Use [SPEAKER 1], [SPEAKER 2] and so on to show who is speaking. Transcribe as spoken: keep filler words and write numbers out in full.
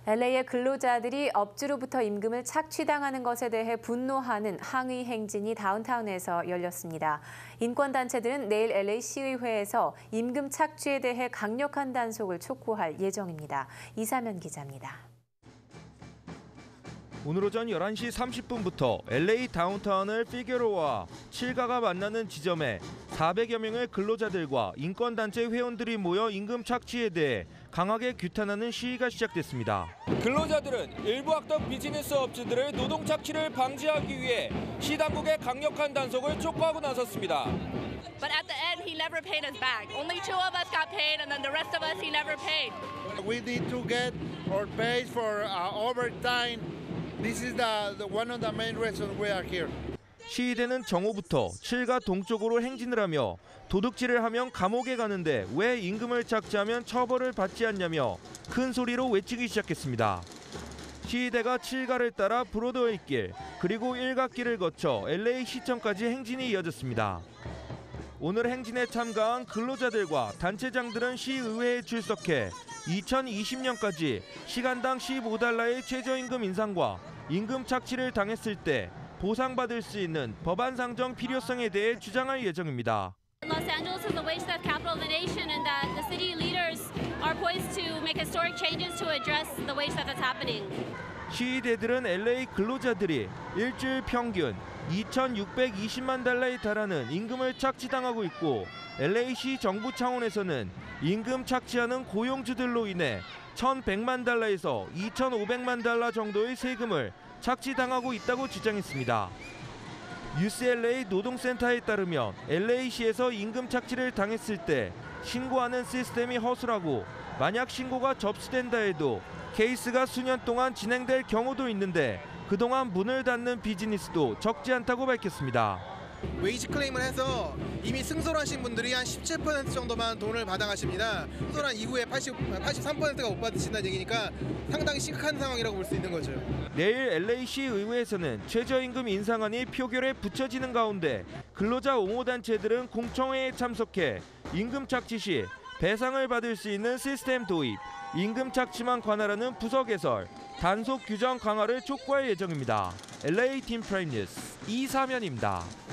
[SPEAKER 1] 엘에이의 근로자들이 업주로부터 임금을 착취당하는 것에 대해 분노하는 항의 행진이 다운타운에서 열렸습니다. 인권단체들은 내일 엘에이 시의회에서 임금 착취에 대해 강력한 단속을 촉구할 예정입니다. 이사면 기자입니다.
[SPEAKER 2] 오늘 오전 열한 시 삼십 분부터 엘에이 다운타운을 피게로와 칠가가 만나는 지점에 사백여 명의 근로자들과 인권단체 회원들이 모여 임금 착취에 대해 강하게 규탄하는 시위가 시작됐습니다. 근로자들은 일부 악덕 비즈니스 업체들의 노동 착취를 방지하기 위해 시 당국의 강력한 단속을 촉구하고 나섰습니다.
[SPEAKER 3] But at the end, he never paid us back. Only two of us got paid, and then the rest of us, he never paid.
[SPEAKER 4] We need to get our pay for uh, overtime. This is the, the one of the main reasons we are here.
[SPEAKER 2] 시위대는 정오부터 칠가 동쪽으로 행진을 하며 도둑질을 하면 감옥에 가는데 왜 임금을 착취하면 처벌을 받지 않냐며 큰 소리로 외치기 시작했습니다. 시위대가 칠가를 따라 브로드웨이 길 그리고 일갓길을 거쳐 엘에이 시청까지 행진이 이어졌습니다. 오늘 행진에 참가한 근로자들과 단체장들은 시의회에 출석해 이천이십 년까지 시간당 십오 달러의 최저임금 인상과 임금 착취를 당했을 때 보상받을 수 있는 법안 상정 필요성에 대해 주장할 예정입니다.
[SPEAKER 3] Los Angeles is the wage-theft capital of the nation, and that the city leaders are poised to make historic changes to address the wage theft that's happening.
[SPEAKER 2] 시위대들은 엘에이 근로자들이 일주일 평균 이천육백이십만 달러에 달하는 임금을 착취당하고 있고 엘에이시 정부 차원에서는 임금 착취하는 고용주들로 인해 천백만 달러에서 이천오백만 달러 정도의 세금을 착취당하고 있다고 주장했습니다. 유씨엘에이 노동센터에 따르면 엘에이시에서 임금 착취를 당했을 때 신고하는 시스템이 허술하고 만약 신고가 접수된다 해도 케이스가 수년 동안 진행될 경우도 있는데 그동안 문을 닫는 비즈니스도 적지 않다고 밝혔습니다.
[SPEAKER 5] 웨이지 클레임을 해서 이미 승소하신 분들이 한 십칠 퍼센트 정도만 돈을 받아가십니다. 승소한 이후에 팔십, 팔십삼 퍼센트가 못 받으신다는 얘기니까 상당히 심각한 상황이라고 볼 수 있는 거죠.
[SPEAKER 2] 내일 엘에이시 의회에서는 최저임금 인상안이 표결에 붙여지는 가운데 근로자 옹호단체들은 공청회에 참석해 임금 착취 시 배상을 받을 수 있는 시스템 도입, 임금 착취만 관할하는 부서 개설, 단속 규정 강화를 촉구할 예정입니다. 엘에이 팀 프라임 뉴스 이사면입니다.